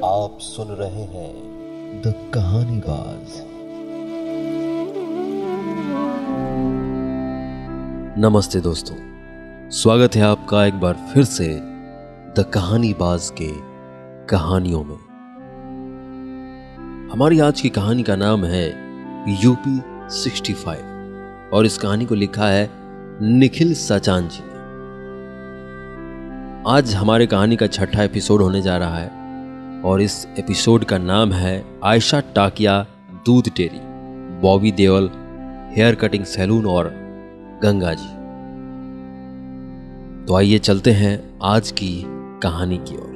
आप सुन रहे हैं द कहानीबाज। नमस्ते दोस्तों, स्वागत है आपका एक बार फिर से द कहानीबाज के कहानियों में। हमारी आज की कहानी का नाम है यूपी 65 और इस कहानी को लिखा है निखिल सचान जी ने। आज हमारे कहानी का छठा एपिसोड होने जा रहा है और इस एपिसोड का नाम है आयशा टाकिया दूध dairy, Bobby Deol hair cutting salon और गंगा जी। तो आइए चलते हैं आज की कहानी की ओर।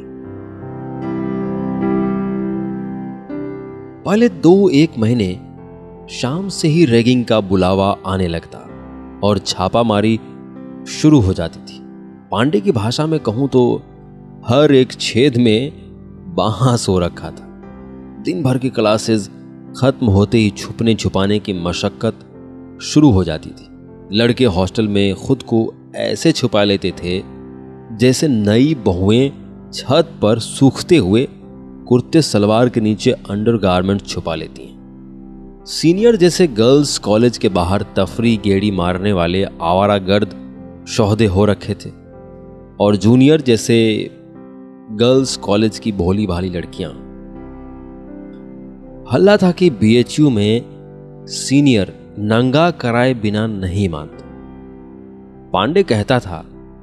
पहले 2-1 महीने शाम से ही रैगिंग का बुलावा आने लगता और छापामारी शुरू हो जाती थी। पांडे की भाषा में कहूं तो हर एक छेद में बांस हो रखा था। दिन भर की क्लासेस खत्म होते ही छुपने छुपाने की मशक्कत शुरू हो जाती थी। लड़के हॉस्टल में खुद को ऐसे छुपा लेते थे जैसे नई बहुएं छत पर सूखते हुए कुर्ते सलवार के नीचे अंडरगारमेंट छुपा लेती हैं। सीनियर जैसे गर्ल्स कॉलेज के बाहर तफरी गेड़ी मारने वाले आवारागर्द शोहदे हो रखे थे और जूनियर जैसे गर्ल्स कॉलेज की भोली भाली लड़कियां। हल्ला था कि बीएचयू में सीनियर नंगा कराए बिना नहीं मानते। पांडे कहता था,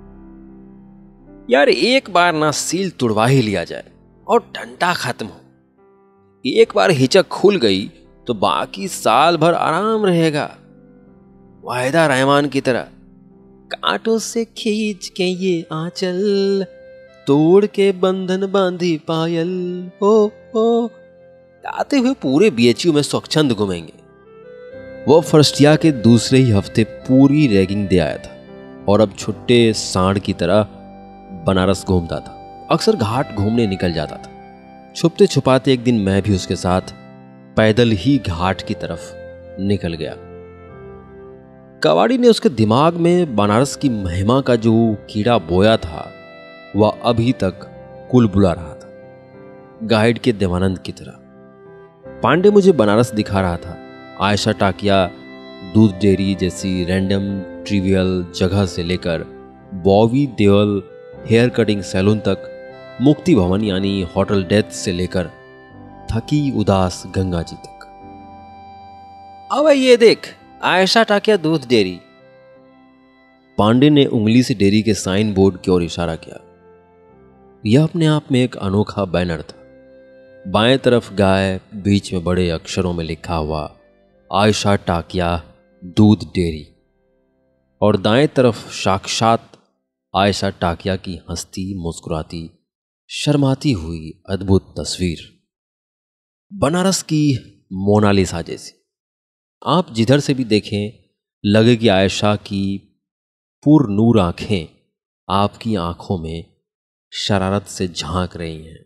यार एक बार ना सील तुड़वा ही लिया जाए और डंडा खत्म हो। एक बार हिचक खुल गई तो बाकी साल भर आराम रहेगा। वाहिदा रहमान की तरह कांटों से खींच के ये आंचल, तोड़ के बंधन बांधी पायल हो गाते हुए पूरे बीएचयू में स्वच्छंद घूमेंगे। वो फर्स्ट ईयर के दूसरे ही हफ्ते पूरी रैगिंग दे आया था और अब छुट्टे सांड की तरह बनारस घूमता था। अक्सर घाट घूमने निकल जाता था। छुपते छुपाते एक दिन मैं भी उसके साथ पैदल ही घाट की तरफ निकल गया। कवाड़ी ने उसके दिमाग में बनारस की महिमा का जो कीड़ा बोया था वह अभी तक कुलबुला रहा था, गाइड के देवानंद की तरह। पांडे मुझे बनारस दिखा रहा था। आयशा टाकिया दूध डेयरी जैसी रैंडम ट्रिवियल जगह से लेकर Bobby Deol hair cutting salon तक, मुक्ति भवन यानी होटल डेथ से लेकर थकी उदास गंगा जी तक। अब ये देख आयशा टाकिया दूध डेयरी। पांडे ने उंगली से डेयरी के साइन बोर्ड की ओर इशारा किया। यह अपने आप में एक अनोखा बैनर था। बाएं तरफ गाय, बीच में बड़े अक्षरों में लिखा हुआ आयशा टाकिया दूध डेयरी और दाएं तरफ साक्षात आयशा टाकिया की हंसती मुस्कुराती शर्माती हुई अद्भुत तस्वीर, बनारस की मोनालिसा जैसी। आप जिधर से भी देखें लगे कि आयशा की पुरनूर आंखें आपकी आंखों में शरारत से झांक रही हैं।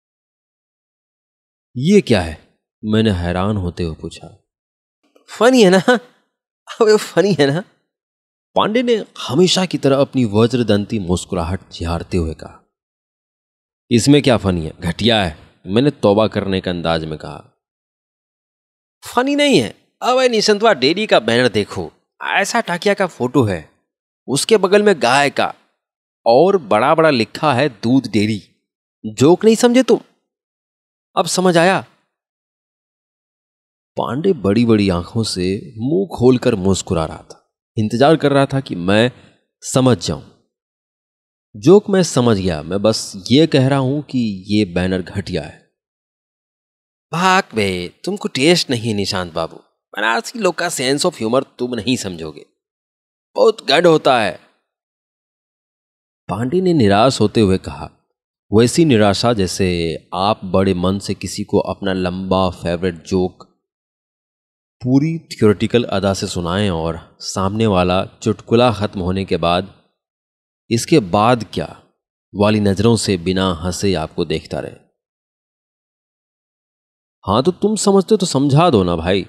ये क्या है? मैंने हैरान होते हुए पूछा। फनी है ना? अबे फनी है ना? पांडे ने हमेशा की तरह अपनी वज्रदंती मुस्कुराहट झाड़ते हुए कहा। इसमें क्या फनी है? घटिया है, मैंने तौबा करने का अंदाज में कहा। फनी नहीं है। अब निशंतवा डेयरी का बैनर देखो, आयशा टाकिया का फोटो है, उसके बगल में गाय का और बड़ा बड़ा लिखा है दूध डेयरी। जोक नहीं समझे तुम? अब समझ आया? पांडे बड़ी बड़ी आंखों से मुंह खोलकर मुस्कुरा रहा था। इंतजार कर रहा था कि मैं समझ जाऊं। जोक मैं समझ गया। मैं बस ये कह रहा हूं कि ये बैनर घटिया है। भाग बे, तुमको टेस्ट नहीं निशांत बाबू। बनारसी लोग का सेंस ऑफ ह्यूमर तुम नहीं समझोगे, बहुत गढ़ होता है। पांडे ने निराश होते हुए कहा। वैसी निराशा जैसे आप बड़े मन से किसी को अपना लंबा फेवरेट जोक पूरी थियोरेटिकल अदा से सुनाएं और सामने वाला चुटकुला खत्म होने के बाद इसके बाद क्या वाली नजरों से बिना हंसे आपको देखता रहे। हाँ तो तुम समझते हो तो समझा दो ना भाई।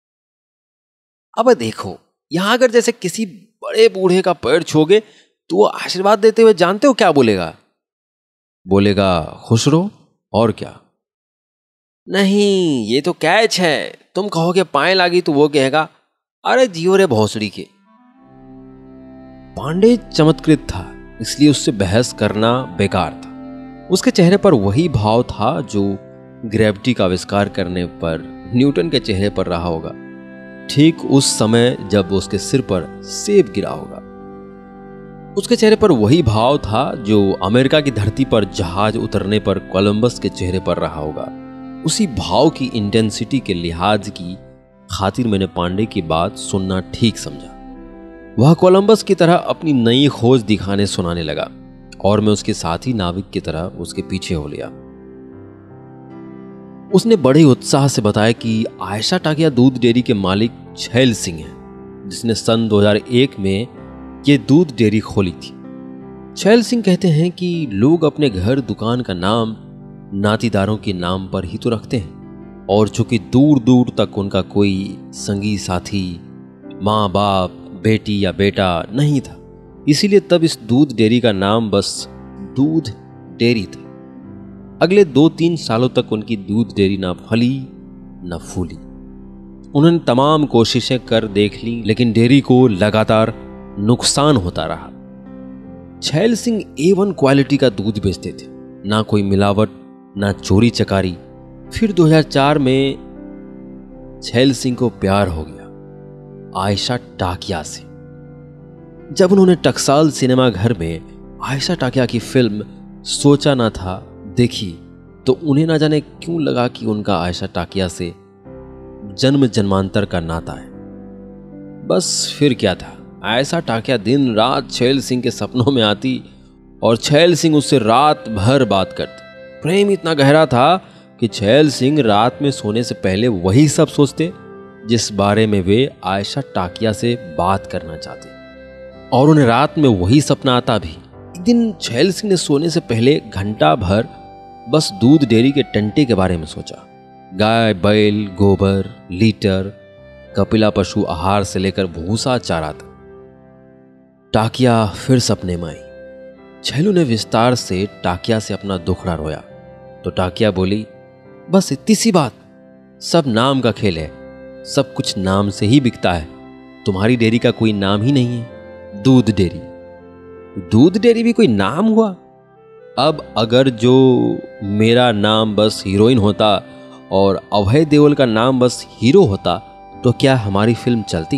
अब देखो, यहां अगर जैसे किसी बड़े बूढ़े का पैर छूओगे तो वो आशीर्वाद देते हुए जानते हो क्या बोलेगा? बोलेगा खुश रहो। और क्या? नहीं, ये तो कैच है। तुम कहोगे पाए लागी तो वो कहेगा अरे जियो रे भोसड़ी के। पांडे चमत्कृत था, इसलिए उससे बहस करना बेकार था। उसके चेहरे पर वही भाव था जो ग्रेविटी का आविष्कार करने पर न्यूटन के चेहरे पर रहा होगा, ठीक उस समय जब उसके सिर पर सेब गिरा होगा। उसके चेहरे पर वही भाव था जो अमेरिका की धरती पर जहाज उतरने पर कोलंबस के चेहरे पर रहा होगा। उसी भाव की इंटेंसिटी के लिहाज की खातिर मैंने पांडे की बात सुनना ठीक समझा। वह कोलंबस की तरह अपनी नई खोज दिखाने सुनाने लगा और मैं उसके साथी नाविक की तरह उसके पीछे हो लिया। उसने बड़े उत्साह से बताया कि आयशा टाकिया दूध डेयरी के मालिक छैल सिंह हैं, जिसने सन 2001 में ये दूध डेयरी खोली थी। छैल सिंह कहते हैं कि लोग अपने घर दुकान का नाम नातीदारों के नाम पर ही तो रखते हैं, और चूंकि दूर दूर तक उनका कोई संगी साथी, माँ बाप, बेटी या बेटा नहीं था, इसीलिए तब इस दूध डेयरी का नाम बस दूध डेयरी था। अगले 2-3 सालों तक उनकी दूध डेयरी ना फली न फूली। उन्होंने तमाम कोशिशें कर देख ली, लेकिन डेयरी को लगातार नुकसान होता रहा। छैल सिंह A1 क्वालिटी का दूध बेचते थे, ना कोई मिलावट, ना चोरी चकारी। फिर 2004 में छैल सिंह को प्यार हो गया आयशा टाकिया से। जब उन्होंने टकसाल सिनेमा घर में आयशा टाकिया की फिल्म सोचा ना था देखी, तो उन्हें ना जाने क्यों लगा कि उनका आयशा टाकिया से जन्म जन्मांतर का नाता है। बस फिर क्या था, आयशा टाकिया दिन रात छैल सिंह के सपनों में आती और छैल सिंह उससे रात भर बात करते। प्रेम इतना गहरा था कि छैल सिंह रात में सोने से पहले वही सब सोचते जिस बारे में वे आयशा टाकिया से बात करना चाहते, और उन्हें रात में वही सपना आता भी। एक दिन छैल सिंह ने सोने से पहले घंटा भर बस दूध डेयरी के टंटे के बारे में सोचा। गाय, बैल, गोबर, लीटर, कपिला पशु आहार से लेकर भूसा, चारा तक। टाकिया फिर सपने में आई। छैलू ने विस्तार से टाकिया से अपना दुखड़ा रोया तो टाकिया बोली, बस इतनी सी बात, सब नाम का खेल है, सब कुछ नाम से ही बिकता है। तुम्हारी डेयरी का कोई नाम ही नहीं है, दूध डेयरी। दूध डेयरी भी कोई नाम हुआ? अब अगर जो मेरा नाम बस हीरोइन होता और अभय देओल का नाम बस हीरो होता तो क्या हमारी फिल्म चलती?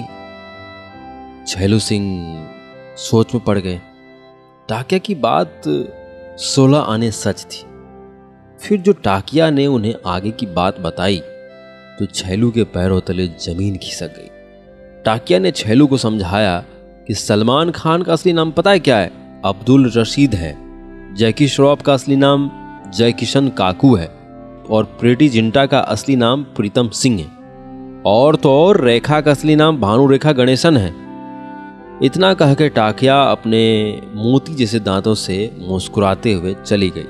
छैलू सिंह सोच में पड़ गए। टाकिया की बात 16 आने सच थी। फिर जो टाकिया ने उन्हें आगे की बात बताई तो छैलू के पैरों तले जमीन खिसक गई। टाकिया ने छैलू को समझाया कि सलमान खान का असली नाम पता है क्या है? अब्दुल रशीद है। जैकी श्रॉफ का असली नाम जय किशन काकू है, और प्रीति जिंटा का असली नाम प्रीतम सिंह है, और तो और रेखा का असली नाम भानु रेखा गणेशन है। इतना कह के टाकिया अपने मोती जैसे दांतों से मुस्कुराते हुए चली गई।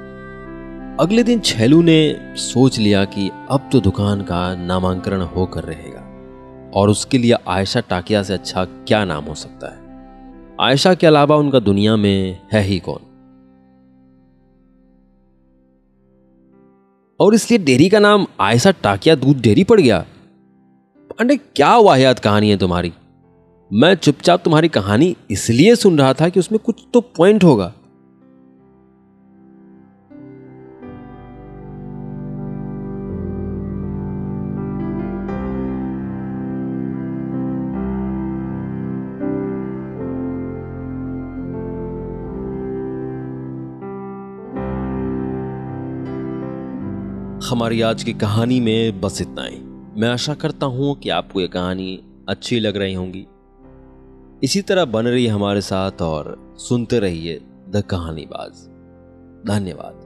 अगले दिन छैलू ने सोच लिया कि अब तो दुकान का नामांकन होकर रहेगा, और उसके लिए आयशा टाकिया से अच्छा क्या नाम हो सकता है। आयशा के अलावा उनका दुनिया में है ही कौन। और इसलिए डेयरी का नाम आयशा टाकिया दूध डेयरी पड़ गया। पांडे, क्या वाहियात कहानी है तुम्हारी। मैं चुपचाप तुम्हारी कहानी इसलिए सुन रहा था कि उसमें कुछ तो पॉइंट होगा। हमारी आज की कहानी में बस इतना ही। मैं आशा करता हूं कि आपको यह कहानी अच्छी लग रही होंगी। इसी तरह बन रही हमारे साथ और सुनते रहिए द कहानीबाज। धन्यवाद।